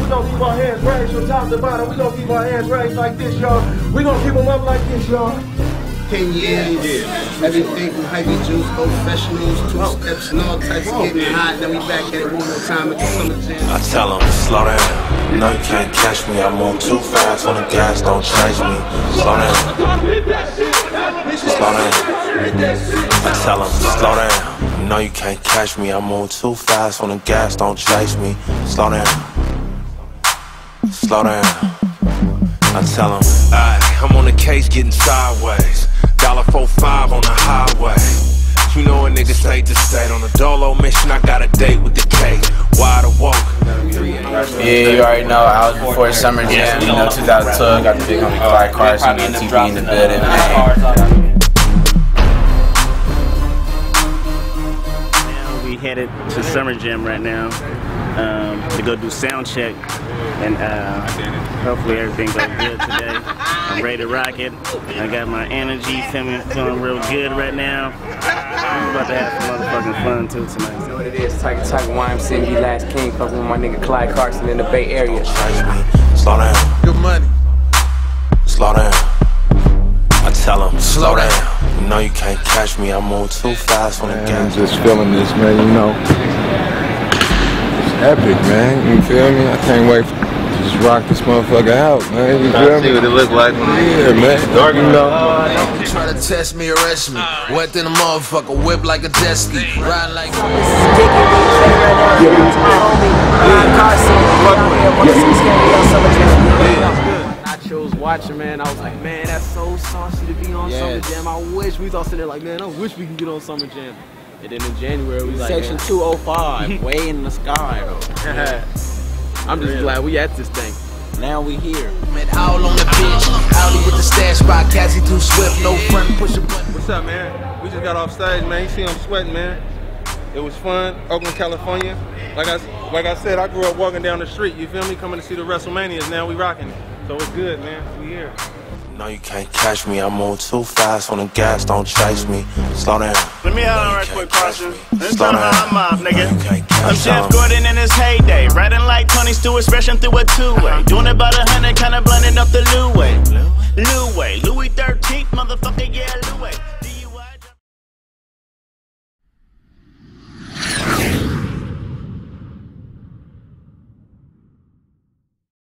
gonna keep our hands raised from top to bottom. We gonna keep our hands raised like this, y'all. We gonna keep them up like this, y'all. 10 years, everything from heavy juice, professionals, 2 steps, and all types of getting hot. Then we back at it one more time at the summer jam. I tell them, slow down. No, you can't catch me. I move too fast when the gas don't chase me. Slow down. Slow down. I tell them, slow down. No, you can't catch me. I move too fast when the gas don't chase me. Slow down. Slow down. I tell them, I'm on the case getting sideways. $1.45 on the highway. You know a nigga stayed to state on a dolo mission. I got a date with the cake. Wide awoke. Yeah, you already know. I was before the summer jam. You know, 2012. Got the big homie Clyde Carson and TV in the building, man. We headed to Summer Jam right now to go do sound check, and hopefully everything goes good today. I'm ready to rock it. I got my energy, feeling real good right now. I'm about to have some motherfucking fun too tonight. You know what it is? Tiger YMCMB Last King, fucking with my nigga Clyde Carson in the Bay Area. Slow down. Good money. Slow down. I tell them, slow down. You know you can't catch me. I move too fast when the gas. I'm just feeling this, man. You know, it's epic, man. You feel me? I can't wait to just rock this motherfucker out, man. You feel me? See what it look like. Yeah, man. Dark, you know. Try to test me, arrest me. Went in the motherfucker, whip like a jet ski. Ride like. I chose watching, man. I was like, man, that's so saucy to be on Summer Jam. I wish we was all sitting there like, man, I wish we could get on Summer Jam. And then in January, we like, Section 205, way in the sky, though. I'm just glad we at this thing. Now we here. Owl on the bitch, Owlie with the stash spot, Cassie too swift, no front, push a button. What's up, man? We just got off stage, man. You see I'm sweating, man. It was fun. Oakland, California. Like I said, I grew up walking down the street. You feel me? Coming to see the WrestleManias. Now we rocking it. So it's good, man. We here. No, you can't catch me. I move too fast when the gas don't chase me. Slow down. Let me out right quick, Carson. Let's tell them how I'm off, nigga. I'm Jeff Gordon in his heyday, riding like Tony Stewart, smashing through a 2-way. Doing about 100, kinda blending up the Louis. Louis 13th, motherfucker, yeah, Louis.